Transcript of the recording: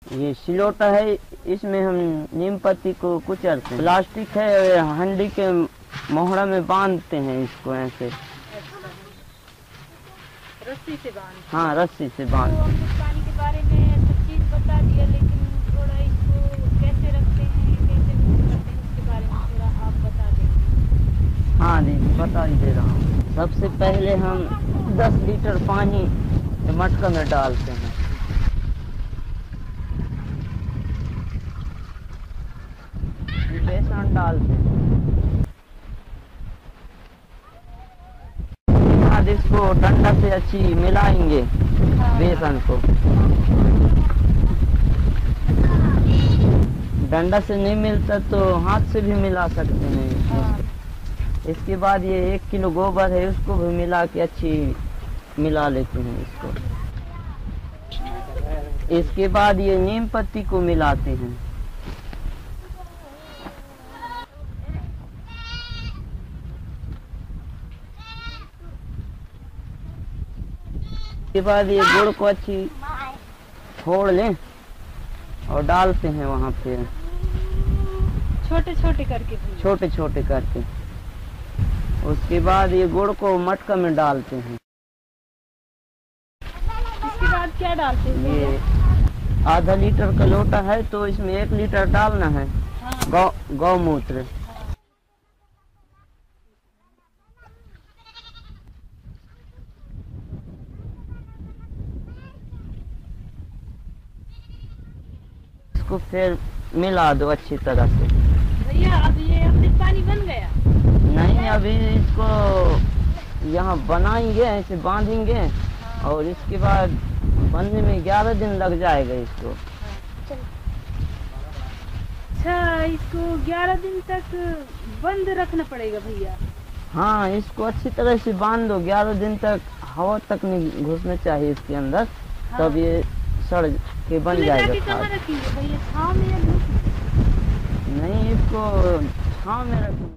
ये सिलोटा है, इसमें हम नीम पत्ती को कुचलते हैं। प्लास्टिक है, हंडी के मोहरा में बांधते हैं इसको ऐसे। रस्सी से बांध? हाँ, रस्सी से बांध। तो अमृतपानी के बारे में सब चीज बता दिया, लेकिन थोड़ा इसको कैसे रखते हैं, कैसे यूज करते हैं, इसके बारे में थोड़ा आप बता दें। हाँ दीदी, बता ही दे रहा हूँ। सबसे पहले हम 10 लीटर पानी मटका में डालते हैं। बेसन डालते हैं। बाद इसको डंडा से अच्छी मिलाएंगे बेसन को। डंडा से नहीं मिलता तो हाथ से भी मिला सकते हैं। इसके बाद ये 1 किलो गोबर है, उसको भी मिला के अच्छी मिला लेते हैं इसको। इसके बाद ये नीम पत्ती को मिलाते हैं। इसके बाद ये गुड़ को अच्छी फोड़ लें और डालते हैं वहाँ पे, छोटे छोटे करके। छोटे छोटे करके। उसके बाद ये गुड़ को मटका में डालते हैं। इसके बाद क्या डालते हैं? ये आधा लीटर का लोटा है तो इसमें 1 लीटर डालना है। हाँ। गौमूत्र। इसको फिर मिला दो अच्छी तरह से। भैया अब ये अमृतपानी बन गया? नहीं, अभी इसको यहाँ बनाएंगे, ऐसे बांधेंगे। हाँ। और इसके बाद बनने में 11 दिन लग जाएगा इसको। अच्छा, इसको 11 दिन तक बंद रखना पड़ेगा भैया? हाँ, इसको अच्छी तरह से बांध दो। 11 दिन तक हवा तक नहीं घुसना चाहिए इसके अंदर। हाँ। तब ये सड़ के बन जाएगा। कहाँ रखेंगे भैया, छाँव में या धूप में? नहीं, इसको छाँव में रखेंगे।